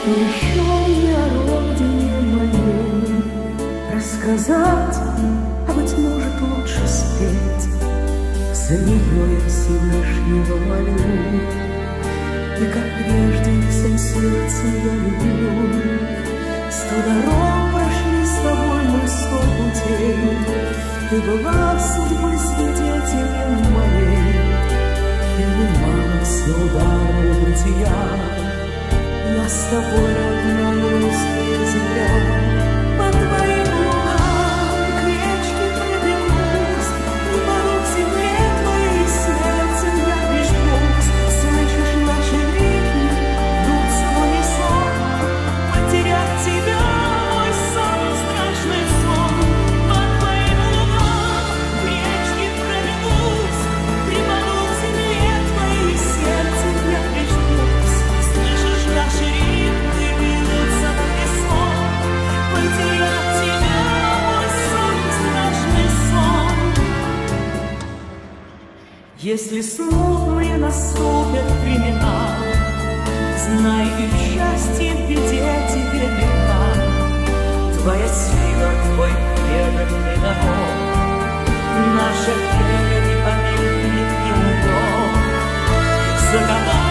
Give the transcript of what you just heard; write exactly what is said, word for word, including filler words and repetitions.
Еще мне о родине моей рассказать, а быть может лучше спеть. За нее я Всевышнего молю, и как прежде всем сердцем я люблю. Сто дорог прошли с тобой мы, сто путей, ты была судьбой свидетелем моей. Принимала все удары бытия, я с тобой родная русская земля. По твоим лугам к речке пробегусь, и порог земле твоей сердцем я прижмусь. Слышишь наши ритмы, бьются в унисон, потерять тебя мой самый страшный сон. По твоим лугам к речке пробегусь, и порог земле твоей сердцем я прижмусь. Слышишь наши ритмы, бьются в унисон, потерять тебя мой самый страшный сон. Если смутные наступят времена, знай, и в счастье, в беде тебе века. Твоя сила, твой преданный народ, наша веря не помилует, не умрет. За года